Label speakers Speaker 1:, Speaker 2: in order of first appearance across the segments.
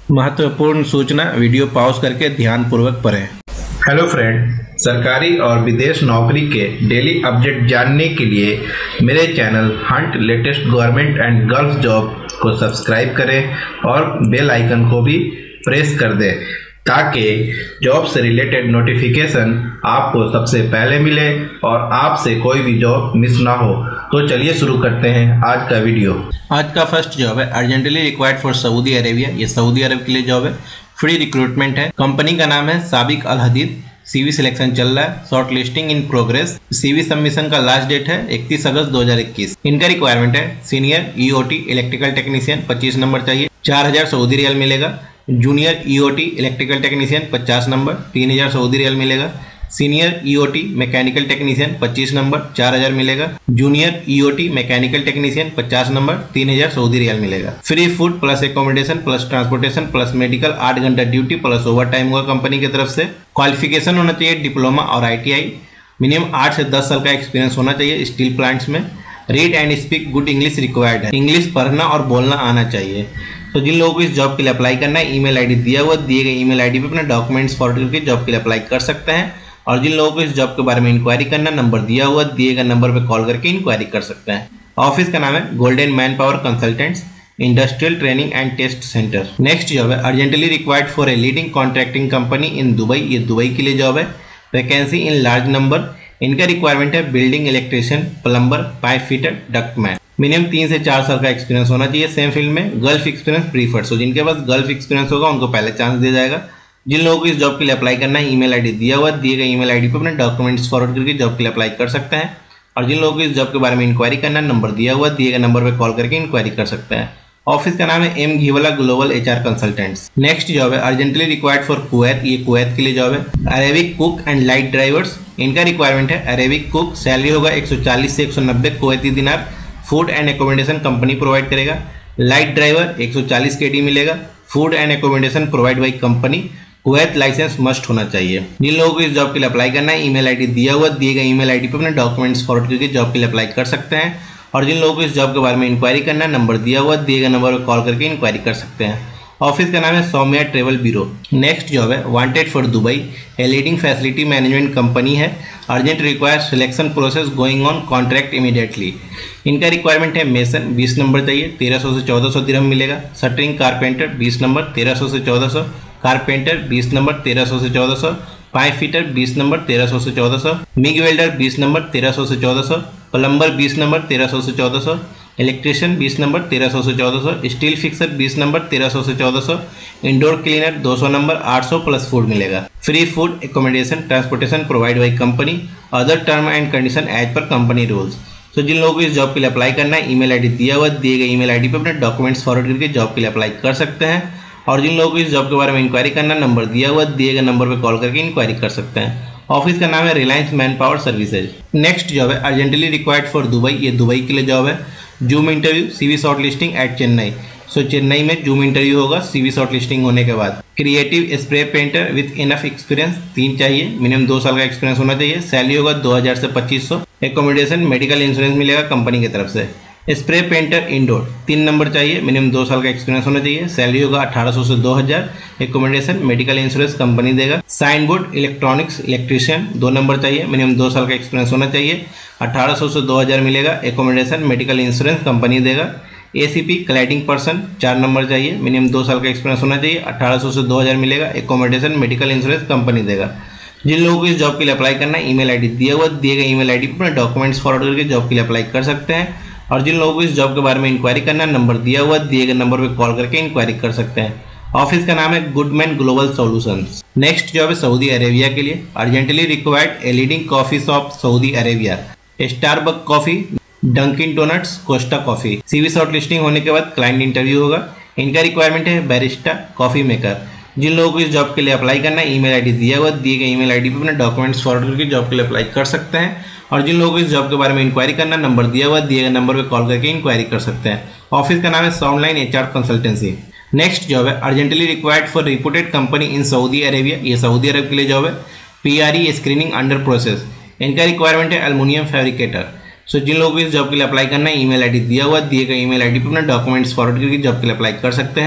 Speaker 1: महत्वपूर्ण सूचना video pause करके ध्यानपूर्वक पढ़ें।
Speaker 2: हेलो फ्रेंड, सरकारी और विदेश नौकरी के डेली अपडेट जानने के लिए मेरे channel hunt latest government and girls job को सब्सक्राइब करें और बेल आइकन को भी प्रेस कर दें ताकि जॉब से रिलेटेड नोटिफिकेशन आपको सबसे पहले मिले और आपसे कोई भी जॉब मिस ना हो। तो चलिए शुरू करते हैं आज का वीडियो।
Speaker 1: आज का फर्स्ट जॉब है urgently required for Saudi Arabia. ये सऊदी अरब के लिए जॉब है, फ्री रिक्रूटमेंट है। कंपनी का नाम है साबिक अल हदीद। सीवी सिलेक्शन चल रहा है, shortlisting in progress. CV submission का लास्ट डेट है 31 अगस्त 2021। इनका रिक्वायरमेंट है senior EOT electrical technician 25 number चाहिए, 4000 सऊदी रियाल मिलेगा। Junior EOT electrical technician 50 number, 3000 Saudi riyal मिलेगा। Senior EOT mechanical technician 25 number, 4000 मिलेगा। Junior EOT mechanical technician 50 number, 3000 Saudi riyal मिलेगा। Free food plus accommodation plus transportation plus medical, 8 घंटा duty plus overtime होगा company की तरफ से। Qualification होना चाहिए डिप्लोमा और आईटीआई। मिनिमम 8 से 10 साल का एक्सपीरियंस होना चाहिए स्टील प्लांट्स में। Read and speak good English required है, इंग्लिश पढ़ना और बोलना आना चाहिए। तो जिन लोगों को इस जॉब के लिए अप्लाई करना है, ईमेल आईडी दिया हुआ, दिए गए ईमेल आईडी पे अपने डॉक्यूमेंट्स फॉरवर्ड करके जॉब के लिए अप्लाई कर सकते हैं। और जिन लोगों को इस जॉब के बारे में इंक्वायरी करना, नंबर दिया हुआ, दिए गए नंबर पे कॉल करके इंक्वायरी कर सकते हैं। ऑफिस का नाम है golden manpower consultants industrial training and test centre. Next job है urgently required for a leading contracting company in Dubai. ये दुबई के लिए जॉब है, वैकेंसी इन लार्ज नंबर। इनका रिक्वायरमेंट है building electrician, plumber, pipe fitter, ductman. Minimum 3 से 4 साल का एक्सपीरियंस होना चाहिए सेम फील्ड में। गल्फ एक्सपीरियंस प्रीफर्ड, सो जिनके पास गल्फ एक्सपीरियंस होगा उनको पहले चांस दिया जाएगा। जिन लोगों को इस जॉब के लिए अप्लाई करना है, ईमेल आईडी दिया हुआ, दिए गए ईमेल आईडी पे अपने डॉक्यूमेंट्स फॉरवर्ड करके जॉब के लिए अप्लाई कर सकते हैं। और जिन लोगों को इस जॉब के बारे में इंक्वायरी करना है, नंबर दिया हुआ, दिए गए नंबर पर कॉल करके इंक्वायरी कर सकते हैं। ऑफिस का नाम है M Ghiwala global HR consultants. Next job है अर्जेंटली रिक्वायर्ड फॉर कुवैत। ये कुवैत के लिए जॉब है। Arabic cook and light drivers, इनका रिक्वायरमेंट है अरेबिक कुक। सैलरी होगा 140 से 190 Kuwaiti dinar. Food and accommodation company provide करेगा। लाइट ड्राइवर 140 केडी मिलेगा। Food and accommodation provide by company. Kuwait license must होना चाहिए। जिन लोगों को इस जॉब के लिए अप्लाई करना है, ईमेल आईडी दिया हुआ, दिए गए ईमेल आईडी पे अपने डॉक्यूमेंट्स फॉरवर्ड करके जॉब के लिए अप्लाई कर सकते हैं। और जिन लोगों को इस जॉब के बारे में इंक्वायरी करना है, नंबर दिया हुआ, दिए गए नंबर पर कॉल करके इंक्वायरी कर सकते हैं। ऑफिस का नाम है Saumya travel bureau. Next job है wanted for Dubai, a leading facility management company है। Urgent require selection process going on, contract immediately. इनका रिक्वायरमेंट है मेसन 20 नंबर चाहिए, 1300 से 1400 दिरहम मिलेगा। शटरिंग कारपेंटर 20 नंबर, 1300 से 1400। कारपेंटर 20 नंबर, 1300 से 1400। पाइप फिटर 20 नंबर, 1300 से 1400। मिग वेल्डर 20 नंबर, 1300 से 1400। प्लम्बर 20 नंबर, 1300 से 1400। इलेक्ट्रिशियन 20 नंबर, 1300 से 1400। स्टील फिक्सर 20 नंबर, 1300 से 1400। Indoor cleaner 200 number, 800 plus food मिलेगा। Free food accommodation transportation provide by company. Other term and condition as per company rules. तो जिन लोगों को इस जॉब के लिए अप्लाई करना है, ईमेल आईडी दिया हुआ, दिए गए ईमेल आईडी पे अपने डॉक्यूमेंट्स फॉरवर्ड करके जॉब के लिए अप्लाई कर सकते हैं। और जिन लोगों को इस जॉब के बारे में इंक्वायरी करना, नंबर दिया हुआ, दिए गए नंबर पर कॉल करके इंक्वायरी कर सकते हैं। ऑफिस का नाम है Reliance manpower services. Next job है अर्जेंटली रिक्वायर्ड फॉर दुबई। ये दुबई के लिए जॉब है। Zoom interview CV shortlisting at Chennai. So Chennai में जूम इंटरव्यू होगा सीवी शॉर्ट लिस्टिंग होने के बाद। Creative spray painter with enough experience 3 चाहिए, मिनिमम 2 साल का एक्सपीरियंस होना चाहिए। सैलरी होगा 2000 से 2500। एकोमोडेशन मेडिकल इंश्योरेंस मिलेगा कंपनी की तरफ से। स्प्रे पेंटर इंडोर 3 नंबर चाहिए, मिनिमम 2 साल का एक्सपीरियंस होना चाहिए। सैलरी होगा 1800 से 2000। एकोमोडेशन मेडिकल इंश्योरेंस कंपनी देगा। Signboard electronics electrician 2 number चाहिए, मिनिमम 2 साल का एक्सपीरियंस होना चाहिए। 1800 से 2000 मिलेगा। एकोमोडेशन मेडिकल इंश्योरेंस कंपनी देगा। एसीपी क्लैडिंग पर्सन 4 नंबर चाहिए, मिनिमम 2 साल का एक्सपीरियंस होना चाहिए। 1800 से 2000 मिलेगा। एकोमोडेशन मेडिकल इंश्योरेंस कंपनी देगा। जिन लोगों को इस जॉब के लिए अप्लाई करना है, ईमेल आईडी दिया हुआ, दिए गए ईमेल आईडी पर डॉक्यूमेंट्स फॉरवर्ड करके जॉब के लिए अप्लाई कर सकते हैं। और जिन लोगों को इस जॉब के बारे में इंक्वायरी करना है, नंबर दिया हुआ, दिए गए नंबर पर कॉल करके इंक्वायरी कर सकते हैं। ऑफिस का नाम है Goodman global solutions. Next job है सऊदी अरेबिया के लिए। Urgently required a leading coffee shop Saudi Arabia, Starbuck coffee, Dunkin donuts, Costa coffee. CV shortlisting होने के बाद क्लाइंट इंटरव्यू होगा। इनका रिक्वायरमेंट है बैरिस्टा कॉफी मेकर। जिन लोगों को इस जॉब के लिए अप्लाई करना है, ईमेल आईडी दिया हुआ, दिए गए ईमेल आईडी पे अपने डॉक्यूमेंट्स फॉरवर्ड करके जॉब के लिए अप्लाई कर सकते हैं। और जिन लोगों को इस जॉब के बारे में इंक्वायरी करना, नंबर दिया हुआ, दिए गए नंबर पर कॉल करके इंक्वायरी कर सकते हैं। ऑफिस का नाम है Soundline HR consultancy. Next job है urgently required for reported company in Saudi Arabia. ये सऊदी अरब के लिए जॉब है। PRE screening under process. इनका रिक्वायरमेंट है एल्युमिनियम फैब्रिकेटर। सो जिन लोगों को इस जॉब के लिए अप्लाई करना है, ईमेल आईडी दिया हुआ, दिए गए ईमेल आईडी पर अपना डॉक्यूमेंट्स फॉरवर्ड करके जॉब के लिए अप्लाई कर सकते हैं।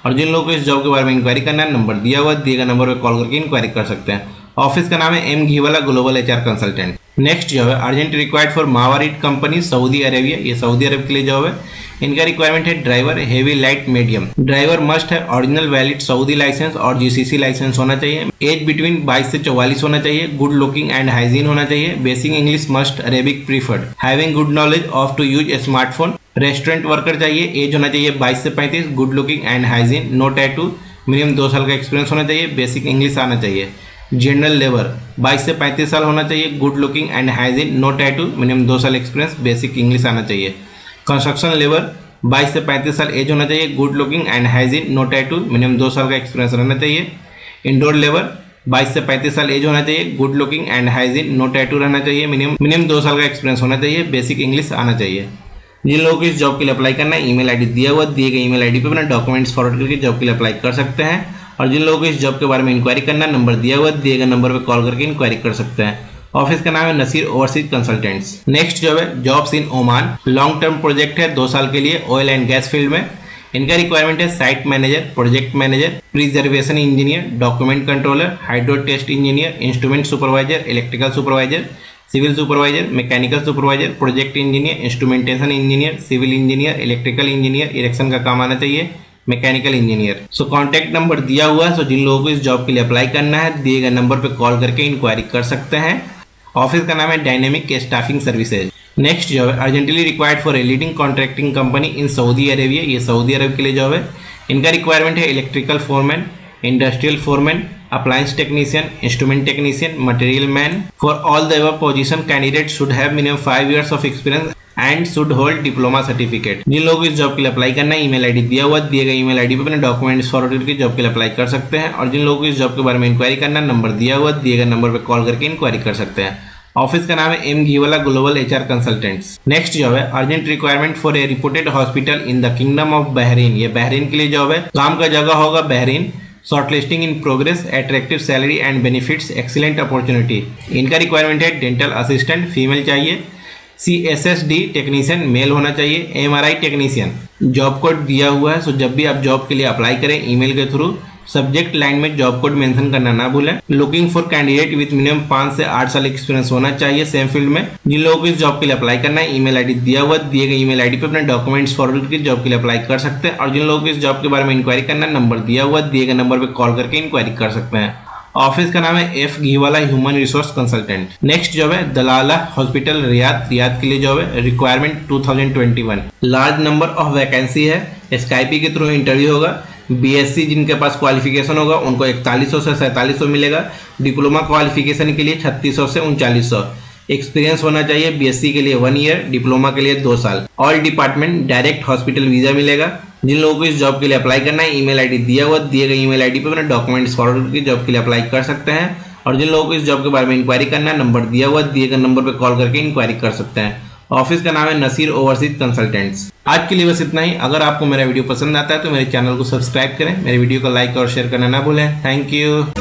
Speaker 1: और जिन लोगों को इस जॉब के बारे में इंक्वायरी करना है नंबर दिया हुआ, दिए गए नंबर पर कॉल करके इंक्वायरी कर सकते हैं। ऑफिस का नाम है M Ghiwala global HR consultant. Next job है urgent required for Mawarid company Saudi Arabia, ये सऊदी अरब के लिए जॉब है। इनका रिक्वायरमेंट है driver heavy light medium. Driver must है ओरिजिनल वैलिड सऊदी लाइसेंस और GCC लाइसेंस होना चाहिए। एज बिटवीन 22 से 44 होना चाहिए। गुड लुकिंग एंड हाइजीन होना चाहिए। Basic English must Arabic preferred. Having good knowledge of to use a smartphone. Restaurant worker चाहिए। एज होना चाहिए 22 से 35। Good looking and hygiene. No tattoo. Minimum 2 साल का एक्सपीरियंस होना चाहिए। बेसिक इंग्लिश आना चाहिए। जनरल लेबर 22 से 35 साल होना चाहिए। Good looking and hygiene. No tattoo. Minimum 2 साल एक्सपीरियंस। बेसिक इंग्लिश आना चाहिए। कंस्ट्रक्शन लेबर 22 से 35 साल एज होना चाहिए। Good looking and hygiene. No tattoo. Minimum 2 साल का एक्सपीरियंस रहना चाहिए। इंडोर लेबर 22 से 35 साल एज होना चाहिए। Good looking and hygiene. No tattoo रहना चाहिए। मिनिमम 2 साल का एक्सपीरियंस होना चाहिए। बेसिक इंग्लिश आना चाहिए। जिन लोगों को इस जॉब के लिए अप्लाई करना है ईमेल आईडी दिया हुआ, दिए गए ईमेल आईडी पे अपना डॉक्यूमेंट्स फॉरवर्ड करके जॉब के लिए अप्लाई कर सकते हैं। और जिन लोगों को इस जॉब के बारे में इंक्वायरी करना है नंबर दिया हुआ, दिए गए नंबर पर कॉल करके इंक्वायरी कर सकते हैं। ऑफिस का नाम है Naseer overseas consultants. Next job है jobs in Oman. Long term project है 2 साल के लिए ऑयल एंड गैस फील्ड में। इनका रिक्वायरमेंट है site manager, project manager, preservation engineer, document controller, hydro test engineer, instrument supervisor, electrical supervisor, civil supervisor, mechanical supervisor, project engineer, instrumentation engineer, civil engineer, electrical engineer, erection का काम आना चाहिए, mechanical engineer. So contact number दिया हुआ है। सो जिन लोगों को इस जॉब के लिए अप्लाई करना है दिए गए नंबर पर कॉल करके इंक्वायरी कर सकते हैं। ऑफिस का नाम है dynamic staffing services. Next job है urgently required for a leading contracting company in Saudi Arabia, ये सऊदी अरब के लिए जॉब है। इनका रिक्वायरमेंट है electrical foreman, industrial foreman, appliance technician, instrument technician, material man. For all the above position candidate should have minimum 5 years of experience and should hold diploma certificate. जिन लोगों को इस जॉब के लिए अप्लाई करना है ईमेल आईडी दिया हुआ, दिए गए ईमेल आईडी पे अपने डॉक्यूमेंट्स फॉरवर्ड करके जॉब के लिए अप्लाई कर सकते हैं। और जिन लोगों को इस जॉब के बारे में इंक्वायरी करना है नंबर दिया हुआ, दिए गए नंबर पर कॉल करके इंक्वायरी कर सकते हैं। ऑफिस का नाम है M Ghiwala global HR consultants. Next job है urgent requirement for a reported hospital in the kingdom of Bahrain, ये बहरीन के लिए जॉब है। काम का जगह होगा Bahrain. Shortlisting in progress, attractive salary and benefits, excellent opportunity. इनका रिक्वायरमेंट है डेंटल असिस्टेंट फीमेल चाहिए। CSSD टेक्नीशियन मेल होना चाहिए। MRI technician. जॉब कोड दिया हुआ है। सो जब भी आप जॉब के लिए अप्लाई करें ईमेल के थ्रू सब्जेक्ट लाइन में जॉब कोड मेंशन करना ना भूलें। Looking for candidate with minimum 5 से 8 साल एक्सपीरियंस होना चाहिए सेम फील्ड में। जिन लोगों को इस जॉब के लिए अप्लाई करना है ईमेल आईडी दिया हुआ, दिए गए ईमेल आईडी पे अपने डॉक्यूमेंट्स फॉरवर्ड करके जॉब के लिए अप्लाई कर सकते हैं। और जिन लोगों को इस जॉब के बारे में इंक्वायरी करना है नंबर दिया हुआ, दिए गए नंबर पर कॉल करके इंक्वायरी कर सकते हैं। ऑफिस का नाम है F Ghiwala human resource consultant. Next job है दलाला हॉस्पिटल रियाद, रियाद के लिए जॉब है। Requirement 2021। Large number of vacancy है। स्काइपी के थ्रू इंटरव्यू होगा। BSc जिनके पास क्वालिफिकेशन होगा उनको 4100 से 4700 मिलेगा। डिप्लोमा क्वालिफिकेशन के लिए 3600 से 3900। एक्सपीरियंस होना चाहिए BSc के लिए 1 year, डिप्लोमा के लिए 2 साल। All department direct hospital visa मिलेगा। जिन लोगों को इस जॉब के लिए अप्लाई करना है ईमेल आईडी दिया हुआ, दिए गए ईमेल आईडी पे अपने डॉक्यूमेंट्स फॉरवर्ड करके जॉब के लिए अप्लाई कर सकते हैं। और जिन लोगों को इस जॉब के बारे में इंक्वायरी करना है नंबर दिया हुआ, दिए गए नंबर पर कॉल करके इंक्वायरी कर सकते हैं। ऑफिस का नाम है नसीर ओवरसीज कंसल्टेंट्स। आज के लिए बस इतना ही। अगर आपको मेरा वीडियो पसंद आता है तो मेरे चैनल को सब्सक्राइब करें, मेरे वीडियो को लाइक और शेयर करना ना भूलें। Thank you.